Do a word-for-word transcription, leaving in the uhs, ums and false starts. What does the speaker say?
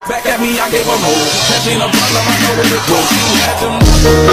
Back at me, I gave her more. That ain't a problem, I know where it goes. She had them